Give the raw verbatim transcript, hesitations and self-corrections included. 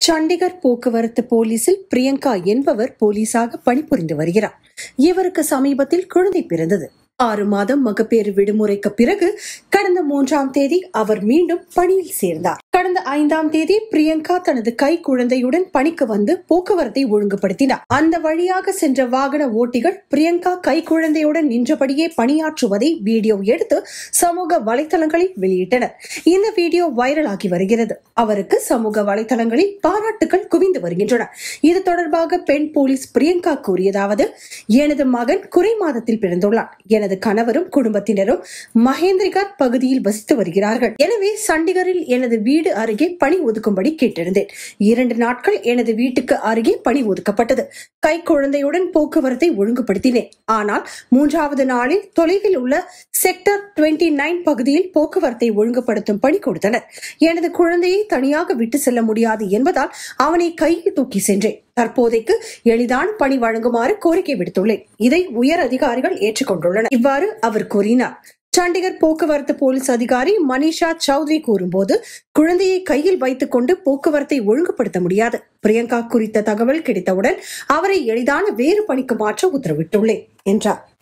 சண்டிகர் போக்குவரத்து போலீசில் பிரியங்கா என்பவர் போலீசாக பணிபுரிந்து வருகிறார். இவருக்கு சமீபத்தில் குழந்தை பிறந்தது. ஆறு மாதம் மகப்பேறு விடுமுறைக்கு பிறகு கடந்த மூன்றாம் தேதி அவர் மீண்டும் பணியில் சேர்ந்தார். கடந்த ஐந்தாம் தேதி பிரியங்கா தனது கை குழந்தையுடன் பணிக்கு வந்து போக்குவரத்தை ஒழுங்குபடுத்தினார். அந்த வழியாக சென்ற வாகன ஓட்டிகள் பிரியங்கா கை குழந்தையுடன் நின்றபடியே பணியாற்றுவதை வீடியோ எடுத்து சமூக வலைதளங்களில் வெளியிட்டனர். இந்த வீடியோ வைரலாகி வருகிறது. அவருக்கு சமூக வலைதளங்களில் பாராட்டுகள் குவிந்து வருகின்றன. இது தொடர்பாக பெண் போலீஸ் பிரியங்கா கூறியதாவது: எனது மகன் குறை மாதத்தில் பிறந்துள்ளார். எனது கணவரும் குடும்பத்தினரும் மகேந்திரகர் பகுதியில் வசித்து வருகிறார்கள். எனவே சண்டிகரில் எனது வீடு அருகே பணி ஒதுக்கும்படி கேட்டிருந்தேன். இரண்டு நாட்கள் எனது வீட்டுக்கு அருகே பணி ஒதுக்கப்பட்டது. கை குழந்தையுடன் போக்குவரத்தை ஒழுங்குபடுத்தினேன். ஆனால் மூன்றாவது நாளில் தொலைவில் உள்ள செக்டர் இருபத்தி ஒன்பது பகுதியில் போக்குவரத்தை ஒழுங்குபடுத்தும் பணி கொடுத்தனர். எனது குழந்தையை தனியாக விட்டு செல்ல முடியாது என்பதால் அவனை கையில் தூக்கி சென்றேன். தற்போதைக்கு எளிதான பணி வழங்குமாறு கோரிக்கை விடுத்துள்ளேன். இதை உயர் அதிகாரிகள் ஏற்றுக்கொண்டுள்ளனர். இவ்வாறு அவர் கூறினார். சண்டிகர் போக்குவரத்து போலீஸ் அதிகாரி மனிஷா சௌத்ரி கூறும்போது, குழந்தையை கையில் வைத்துக் கொண்டு போக்குவரத்தை ஒழுங்குபடுத்த முடியாது. பிரியங்கா குறித்த தகவல் கிடைத்தவுடன் அவரை எளிதான வேறு பணிக்கு மாற்ற உத்தரவிட்டுள்ளேன் என்றார்.